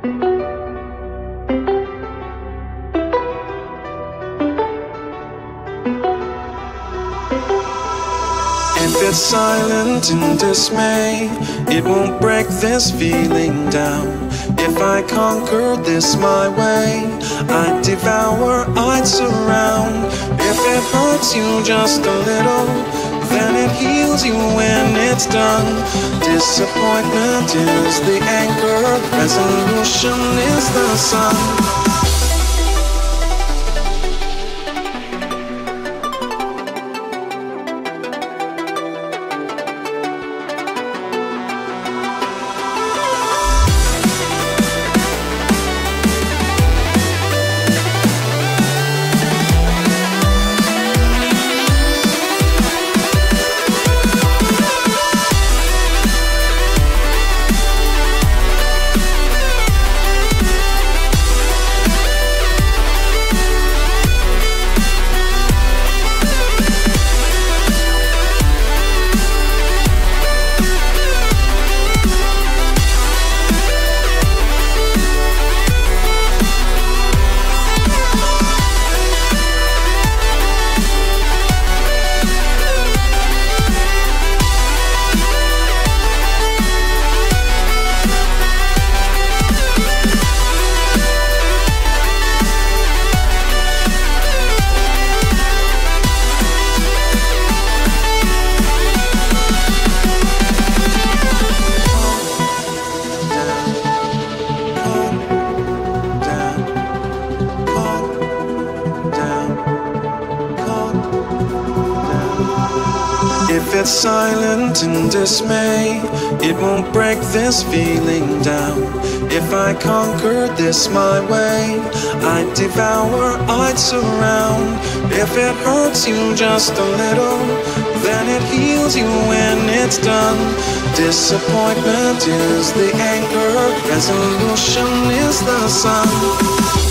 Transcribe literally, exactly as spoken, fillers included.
If it's silent in dismay, it won't break this feeling down. If I conquer this my way, I'd devour, I'd surround. If it hurts you just a little, then it heals you when it's done. Disappointment is the anchor, resolution is the sun. If it's silent in dismay, it won't break this feeling down. If I conquer this my way, I'd devour, I'd surround. If it hurts you just a little, then it heals you when it's done. Disappointment is the anchor, resolution is the sun.